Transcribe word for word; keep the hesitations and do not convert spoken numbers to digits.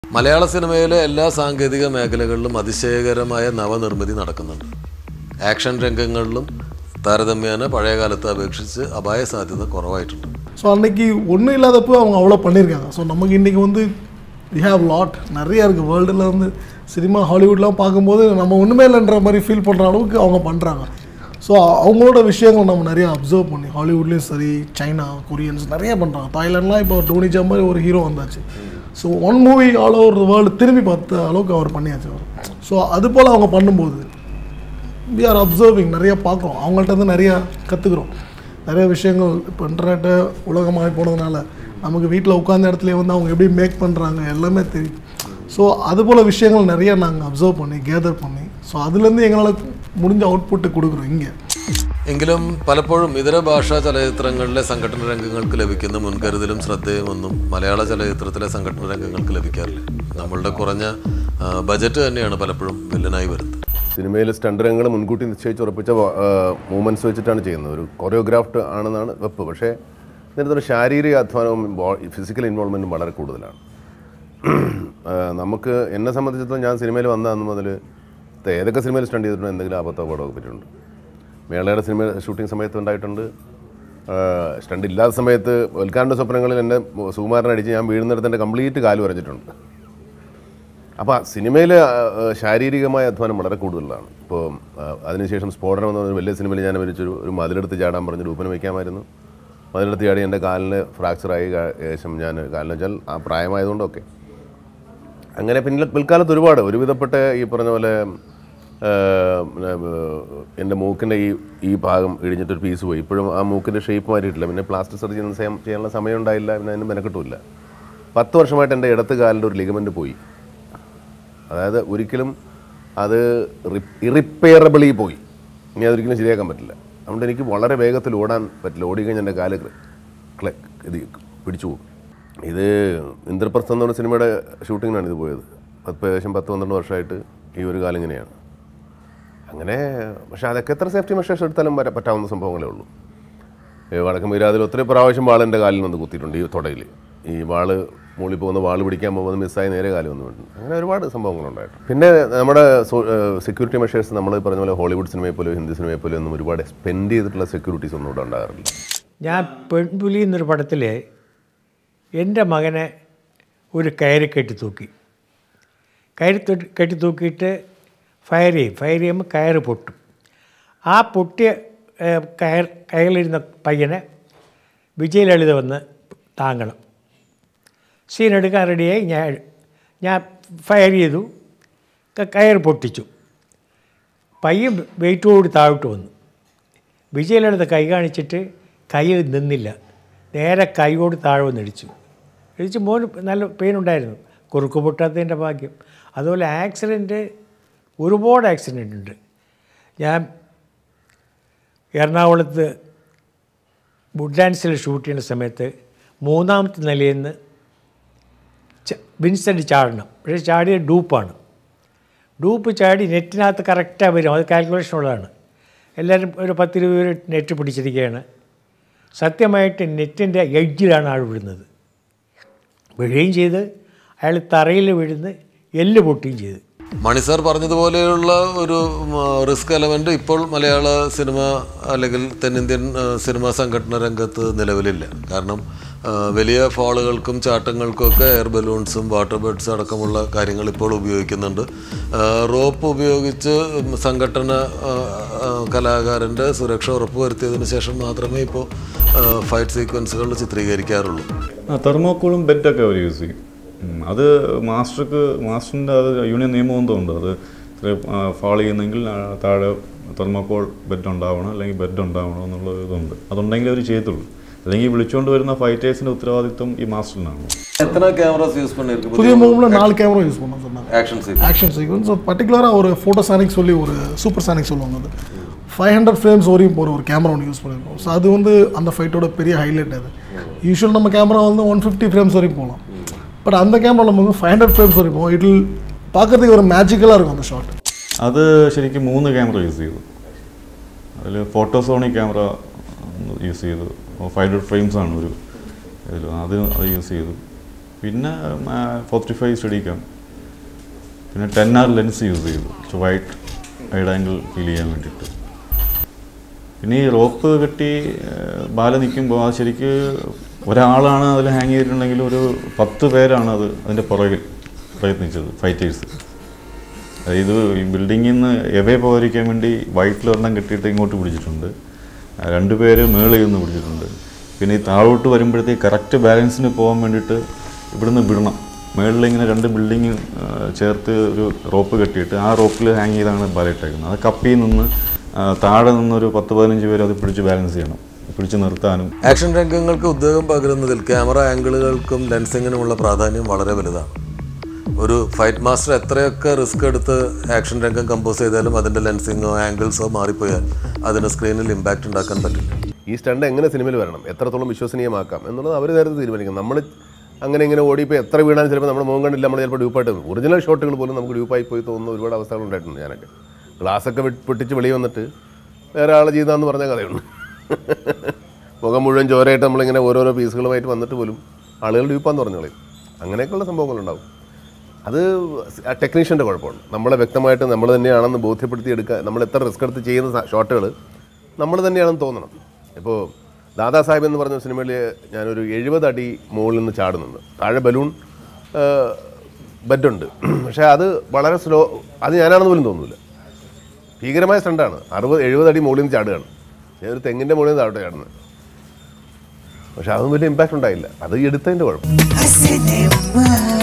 മലയാള സിനിമയിലെ എല്ലാ സാങ്കേതിക മേഖലകളിലും അതിശയകരമായ നവനിർമ്മിതി നടക്കുന്നുണ്ട്. ആക്ഷൻ രംഗങ്ങളിലും താരതമ്യേന പഴയ കാലത്തെ അപേക്ഷിച്ച് അപായ സാധ്യത കുറവായിട്ടുണ്ട്. ஸோ அன்றைக்கி ஒன்றும் இல்லாதப்போ அவங்க அவ்வளோ பண்ணியிருக்காங்க. ஸோ நமக்கு இன்றைக்கி வந்து வி ஹேவ் லாட் நிறையா இருக்குது. வேர்ல்டில் வந்து சினிமா ஹாலிவுட்லாம் பார்க்கும்போது நம்ம ஒன்றுமே இல்லைன்ற மாதிரி ஃபீல் பண்ணுற அளவுக்கு அவங்க பண்ணுறாங்க. ஸோ அவங்களோட விஷயங்கள் நம்ம நிறையா அப்சர்வ் பண்ணி ஹாலிவுட்லேயும் சரி, சைனா, கொரியன்ஸ் நிறையா பண்ணுறாங்க. தாய்லாண்ட்லாம் இப்போ டோனிஜா மாதிரி ஒரு ஹீரோ வந்தாச்சு. So one movie all over the world திரும்பி பார்த்த அளவுக்கு அவர் பண்ணியாச்சு அவர். ஸோ அது போல் அவங்க பண்ணும்போது வி ஆர் அப்சர்விங், நிறையா பார்க்குறோம், அவங்கள்ட்ட வந்து நிறையா கற்றுக்குறோம். நிறைய விஷயங்கள் இப்போ இன்டர்நெட்டு உலகமாக போனதுனால நமக்கு வீட்டில் உட்காந்த இடத்துல வந்து அவங்க எப்படி மேக் பண்ணுறாங்க எல்லாமே தெரியும். ஸோ அதுபோல் விஷயங்கள் நிறையா நாங்கள் அப்சர்வ் பண்ணி கேதர் பண்ணி ஸோ அதுலேருந்து எங்களால் முடிஞ்ச ഔട്ട്പുട്ട് കൊടുക്കുறோം ഇങ്ങനെ. എങ്കിലും പലപ്പോഴും ഇതര ഭാഷാ ചലച്ചിത്രങ്ങളിലെ സംഘടന രംഗങ്ങൾക്ക് ലഭിക്കുന്ന മുൻകരുതലും ശ്രദ്ധയുമൊന്നും മലയാള ചലച്ചിത്രത്തിലെ സംഘടന രംഗങ്ങൾക്ക് ലഭിക്കാറില്ല. നമ്മളുടെ കുറഞ്ഞ ബജറ്റ് തന്നെയാണ് പലപ്പോഴും വില്ലനായി വരുന്നത്. സിനിമയിൽ സ്റ്റണ്ട് രംഗങ്ങൾ മുൻകൂട്ടി നിശ്ചയിച്ച് ഉറപ്പിച്ച മൂവ്മെൻറ്റ്സ് വെച്ചിട്ടാണ് ചെയ്യുന്നത്. ഒരു കൊറിയോഗ്രാഫ്ഡ് ആണെന്നാണ് വെപ്പ്. പക്ഷേ ഇതിനകത്തൊരു ശാരീരിക അധ്വാനവും ഫിസിക്കൽ ഇൻവോൾവ്മെൻറ്റും വളരെ കൂടുതലാണ്. നമുക്ക് എന്നെ സംബന്ധിച്ചിടത്തോളം ഞാൻ സിനിമയിൽ വന്ന അന്ന് മുതൽ ഏതൊക്കെ സിനിമയിൽ സ്റ്റണ്ട് ചെയ്തിട്ടുണ്ട് എന്തെങ്കിലും ആപത്തോ പടമൊക്കെ പറ്റിയിട്ടുണ്ട്. മേളയുടെ സിനിമ ഷൂട്ടിംഗ് സമയത്ത് ഉണ്ടായിട്ടുണ്ട്. സ്റ്റണ്ട് ഇല്ലാത്ത സമയത്ത് വൽക്കാരൻ്റെ സ്വപ്നങ്ങളിൽ എന്നെ സുകുമാരനടിച്ച് ഞാൻ വീഴുന്നിടത്ത് എൻ്റെ കംപ്ലീറ്റ് കാല് വരച്ചിട്ടുണ്ട്. അപ്പോൾ സിനിമയിൽ ശാരീരികമായ അധ്വാനം വളരെ കൂടുതലാണ്. ഇപ്പോൾ അതിനുശേഷം സ്ഫോടനം എന്ന് പറഞ്ഞ വലിയ സിനിമയിൽ ഞാൻ വിളിച്ചൊരു ഒരു മതിലെടുത്ത് ചാടാൻ പറഞ്ഞ് ഡൂപ്പിന് വയ്ക്കാമായിരുന്നു. മതിലെടുത്ത് ചാടി എൻ്റെ കാലിന് ഫ്രാക്ചറായി. ശേഷം ഞാൻ കാലിന് വെച്ചാൽ ആ പ്രായമായതുകൊണ്ടൊക്കെ അങ്ങനെ പിന്നെ പിൽക്കാലത്ത് ഒരുപാട് ഒരുവിധപ്പെട്ട ഈ പറഞ്ഞ പോലെ എൻ്റെ മൂക്കിൻ്റെ ഈ ഈ ഭാഗം ഇടിഞ്ഞിട്ടൊരു പീസ് പോയി. ഇപ്പോഴും ആ മൂക്കിൻ്റെ ഷേപ്പ് മാറ്റിയിട്ടില്ല. പിന്നെ പ്ലാസ്റ്റിക് സർജറി ചെയ്യാനുള്ള സമയം ഉണ്ടായില്ല. പിന്നെ അതിന് മെനക്കെട്ടുമില്ല. പത്ത് വർഷമായിട്ട് എൻ്റെ ഇടത്ത് കാലിൻ്റെ ഒരു ലിഗമെൻറ്റ് പോയി. അതായത് ഒരിക്കലും അത് ഇറിപ്പയറബിളി പോയി. ഇനി അതൊരിക്കലും ശരിയാക്കാൻ പറ്റില്ല. അതുകൊണ്ട് എനിക്ക് വളരെ വേഗത്തിൽ ഓടാൻ പറ്റില്ല. ഓടിക്കഴിഞ്ഞാൽ എൻ്റെ കാല് ഇത് പിടിച്ചു പോകും. ഇത് ഇന്ദ്രപ്രസ്ഥം എന്ന് പറഞ്ഞ സിനിമയുടെ ഷൂട്ടിങ്ങിനാണ് ഇത് പോയത്. പത്ത് ഏകദേശം പത്ത് പന്ത്രണ്ട് വർഷമായിട്ട് ഈ ഒരു കാലിങ്ങനെയാണ്. അങ്ങനെ പക്ഷേ അതൊക്കെ എത്ര സേഫ്റ്റി മെഷേഴ്സ് എടുത്താലും പറ്റാവുന്ന സംഭവങ്ങളേ ഉള്ളൂ. വടക്കം വീരാതിൽ ഒത്തിരി പ്രാവശ്യം വാൾ എൻ്റെ കാലിൽ വന്ന് കുത്തിയിട്ടുണ്ട്. ഈ തുടയിൽ ഈ വാള് മുകളിൽ പോകുന്ന വാൾ പിടിക്കാൻ പോകുന്നത് മിസ്സായി നേരെ കാലം വന്നു വീണ്ടും. അങ്ങനെ ഒരുപാട് സംഭവങ്ങളുണ്ടായിട്ടുണ്ട്. പിന്നെ നമ്മുടെ സെക്യൂരിറ്റി മെഷേഴ്സ് നമ്മൾ പറഞ്ഞ പോലെ ഹോളിവുഡ് സിനിമയെ പോലും ഹിന്ദി സിനിമയെ പോലും ഒന്നും ഒരുപാട് സ്പെൻഡ് ചെയ്തിട്ടുള്ള സെക്യൂരിറ്റീസ് ഒന്നും ഇവിടെ ഉണ്ടാകാറില്ല. ഞാൻ പെൺപുലി എന്നൊരു പടത്തിൽ എൻ്റെ മകനെ ഒരു കയറി കെട്ടി തൂക്കി കയറി കെട്ടി തൂക്കിയിട്ട് ഫയർ ചെയ്യും. ഫയർ ചെയ്യുമ്പോൾ കയറ് പൊട്ടും. ആ പൊട്ടിയ കയർ കയറിലിരുന്ന പയ്യനെ വിജയലളിത വന്ന് താങ്ങണം. സീൻ എടുക്കാൻ റെഡിയായി. ഞാൻ ഞാൻ ഫയർ ചെയ്തു. കയർ പൊട്ടിച്ചു. പയ്യൻ വെയിറ്റോട് താഴോട്ട് വന്നു. വിജയലളിത കൈ കാണിച്ചിട്ട് കൈ നിന്നില്ല. നേരെ കൈയോട് താഴെ വന്ന് ഇടിച്ചു. ഇടിച്ച് മോന് നല്ല പെയിൻ ഉണ്ടായിരുന്നു. കുറുക്ക് പൊട്ടാത്തതിൻ്റെ ഭാഗ്യം. അതുപോലെ ആക്സിഡൻറ്റ് ഒരുപാട് ആക്സിഡൻ്റ് ഉണ്ട്. ഞാൻ എറണാകുളത്ത് വുഡ്ലാൻഡ്സിൽ ഷൂട്ട് ചെയ്യുന്ന സമയത്ത് മൂന്നാമത്തെ നിലയിൽ നിന്ന് വിൻസെൻ്റ് ചാടണം. പക്ഷേ ചാടിയ ഡൂപ്പാണ്. ഡൂപ്പ് ചാടി നെറ്റിനകത്ത് കറക്റ്റായി വരും. അത് കാൽക്കുലേഷനുള്ളതാണ്. എല്ലാവരും ഒരു പത്തിരുപത് പേര് നെറ്റ് പിടിച്ചിരിക്കുകയാണ്. സത്യമായിട്ട് നെറ്റിൻ്റെ എഡ്ജിലാണ് ആൾ വീഴുന്നത്. വീഴുകയും ചെയ്ത് അയാൾ തറയിൽ വീഴുന്ന് എല്ല് പൊട്ടുകയും ചെയ്ത്. മണി സാർ പറഞ്ഞതുപോലെയുള്ള ഒരു റിസ്ക് എലമെൻ്റ് ഇപ്പോൾ മലയാള സിനിമ അല്ലെങ്കിൽ തെന്നിന്ത്യൻ സിനിമാ സംഘടന രംഗത്ത് നിലവിലില്ല. കാരണം വലിയ ഫോളുകൾക്കും ചാട്ടങ്ങൾക്കുമൊക്കെ എയർ ബലൂൺസും വാട്ടർ ബേഡ്സ് അടക്കമുള്ള കാര്യങ്ങൾ ഇപ്പോൾ ഉപയോഗിക്കുന്നുണ്ട്. റോപ്പ് ഉപയോഗിച്ച് സംഘടന കലാകാരൻ്റെ സുരക്ഷ ഉറപ്പുവരുത്തിയതിന് ശേഷം മാത്രമേ ഇപ്പോൾ ഫൈറ്റ് സീക്വൻസുകൾ ചിത്രീകരിക്കാറുള്ളൂ. തെർമോക്കോളും ബെറ്റൊക്കെ അവർ യൂസ് ചെയ്യും. അത് മാസ്റ്റർക്ക് മാസ്റ്ററിൻ്റെ അത് യൂണിയൻ നിയമബന്ധമുണ്ട്. അത് ഫോളോ ചെയ്യുന്നെങ്കിൽ താഴെ തെർമോക്കോൾ ബെഡ് ഉണ്ടാവണം, അല്ലെങ്കിൽ ബെഡ് ഉണ്ടാവണം എന്നുള്ള ഇതുണ്ട്. അതുണ്ടെങ്കിൽ അവർ ചെയ്യത്തുള്ളൂ. അല്ലെങ്കിൽ വിളിച്ചുകൊണ്ട് വരുന്ന ഫൈറ്റേഴ്സിൻ്റെ ഉത്തരവാദിത്വം ഈ മാസ്റ്ററിനാണ്. எத்தனை கேமராஸ் யூஸ் பண்ணிருக்கு? புதிய மூவியில் நாலு கேமரா யூஸ் பண்ணோம் சொன்னாங்க. Action sequence action sequence so பர்டிகுலராக ஒரு ஃபோட்டோசானிக் சொல்லி ஒரு சூப்பர் சானிக் சொல்லுவாங்க. அது ஃபைவ் ஹண்ட்ரட் ஃப்ரேம்ஸ் வரையும் போகிற ஒரு கேமரா ஒன்று யூஸ் பண்ணியிருக்கோம். ஸோ அது வந்து அந்த ஃபைட்டோட பெரிய ஹைலைட். அது யூஸ்வல் நம்ம கேமரா வந்து ஒன் ஃபிஃப்டி ஃப்ரேம்ஸ் வரையும் போகலாம். பட் அந்த கேமரா நம்ம வந்து ഫൈവ് ഹൺഡ്രഡ് ഫ്രെയിംസ് വരെ പോകും. ഇതിൽ பார்க்கறதுக்கு ഒരു മാജിക്കലാக இருக்கும் அந்த ഷോട്ട്. അത് ശരിക്കും മൂന്ന് ക്യാമറ യൂസ് ചെയ്തു. അതിൽ ഫോട്ടോസോണിക് ക്യാമറ യൂസ് ചെയ്തു. ഫൈവ് ഹൺഡ്രഡ് ഫ്രെയിംസ് ആണ് ഒരു ഇതിൽ അത് അത് യൂസ് ചെയ്തു. പിന്നെ ഫോർട്ടി ഫൈവ് സ്റ്റഡി ക്യാം, പിന്നെ ടെൻ ആർ ലെൻസ് യൂസ് ചെയ്തു വൈറ്റ് വൈഡ് ആംഗിൾ ഫീൽ ചെയ്യാൻ വേണ്ടിയിട്ട്. പിന്നെ ഈ റോപ്പ് കെട്ടി ബാല നിൽക്കുമ്പോൾ അത് ശരിക്ക് ഒരാളാണ് അതിൽ ഹാങ് ചെയ്തിട്ടുണ്ടെങ്കിൽ ഒരു പത്ത് പേരാണ് അത് അതിൻ്റെ പുറകിൽ പ്രയത്നിച്ചത്, ഫൈറ്റേഴ്സ്. അതായത് ഈ ബിൽഡിങ്ങിൽ നിന്ന് എവേ പോകാതിരിക്കാൻ വേണ്ടി വൈറ്റിലൊരെണ്ണം കെട്ടിയിട്ട് ഇങ്ങോട്ട് പിടിച്ചിട്ടുണ്ട്, രണ്ട് പേര് മേളിൽ നിന്ന് പിടിച്ചിട്ടുണ്ട്. പിന്നെ ഈ താഴോട്ട് വരുമ്പോഴത്തേക്ക് കറക്റ്റ് ബാലൻസിന് പോകാൻ വേണ്ടിയിട്ട് ഇവിടുന്ന് വിടണം, മേളിൽ ഇങ്ങനെ രണ്ട് ബിൽഡിങ് ചേർത്ത് ഒരു റോപ്പ് കെട്ടിയിട്ട് ആ റോപ്പിൽ ഹാങ് ചെയ്താണ് ബാലയിട്ടേക്കുന്നത്. അത് കപ്പിയിൽ നിന്ന് താഴെ നിന്നൊരു പത്ത് പതിനഞ്ച് പേര് അത് പിടിച്ച് ബാലൻസ് ചെയ്യണം, പിടിച്ച് നിർത്താനും. ആക്ഷൻ രംഗങ്ങൾക്ക് ഉദ്യോഗം പകരുന്നതിൽ ക്യാമറ ആംഗിളുകൾക്കും ലെൻസിങ്ങിനുമുള്ള പ്രാധാന്യം വളരെ വലുതാണ്. ഒരു ഫൈറ്റ് മാസ്റ്റർ എത്രയൊക്കെ റിസ്ക് എടുത്ത് ആക്ഷൻ രംഗം കമ്പോസ് ചെയ്താലും അതിൻ്റെ ലെൻസിങ്ങോ ആംഗിൾസോ മാറിപ്പോയാൽ അതിന് സ്ക്രീനിൽ ഇമ്പാക്റ്റ് ഉണ്ടാക്കാൻ പറ്റില്ല. ഈ സ്റ്റണ്ട് എങ്ങനെ സിനിമയിൽ വരണം, എത്രത്തോളം വിശ്വസനീയമാക്കാം എന്നുള്ളത് അവർ നേരത്തെ തീരുമാനിക്കും. നമ്മൾ അങ്ങനെ ഇങ്ങനെ ഓടിപ്പോൾ എത്ര വീണാലും ചിലപ്പോൾ നമ്മുടെ മുഖം കണ്ടില്ല, നമ്മൾ ചിലപ്പോൾ ഡ്യൂപ്പായിട്ട് ഒറിജിനൽ ഷോട്ടുകൾ പോലും നമുക്ക് ഡ്യൂപ്പായി പോയി തോന്നുന്ന ഒരുപാട് അവസ്ഥകൾ ഉണ്ടായിട്ടുണ്ട്. ഞാനൊക്കെ ഗ്ലാസ്സൊക്കെ പൊട്ടിച്ച് വെളിയിൽ വന്നിട്ട് വേറെ ആൾ ചെയ്താന്ന് പറഞ്ഞ കഥയുണ്ട്. മുഖം മുഴുവൻ ചോരയായിട്ട് നമ്മളിങ്ങനെ ഓരോരോ പീസുകളുമായിട്ട് വന്നിട്ട് പോലും ആളുകൾ ഡ്യൂപ്പാന്ന് പറഞ്ഞു കളയും. അങ്ങനെയൊക്കെയുള്ള സംഭവങ്ങളുണ്ടാവും. അത് ടെക്നീഷ്യൻ്റെ കുഴപ്പമാണ്. നമ്മളെ വ്യക്തമായിട്ട് നമ്മൾ തന്നെയാണെന്ന് ബോധ്യപ്പെടുത്തി എടുക്കുക. നമ്മൾ എത്ര റിസ്ക് എടുത്ത് ചെയ്യുന്ന ഷോട്ടുകൾ നമ്മൾ തന്നെയാണെന്ന് തോന്നണം. ഇപ്പോൾ ദാദാ സാഹിബ് എന്ന് പറഞ്ഞ സിനിമയിൽ ഞാനൊരു എഴുപത് അടി മുകളിൽ നിന്ന് ചാടുന്നുണ്ട്. താഴെ ബലൂൺ ബെഡുണ്ട്, പക്ഷേ അത് വളരെ സ്ലോ, അത് ഞാനാണെന്ന് പോലും തോന്നില്ല. ഭീകരമായ സ്റ്റണ്ടാണ്. അറുപത് എഴുപത് അടി മുകളിൽ നിന്ന് ചാടുകയാണ്. ഒരു തെങ്ങിൻ്റെ മുകളിൽ നിന്ന് താഴോട്ട് ചാടുന്നത്. പക്ഷെ അതൊന്നും വലിയ ഇമ്പാക്റ്റ് ഉണ്ടായില്ല. അത് എടുത്തതിൻ്റെ കുഴപ്പം.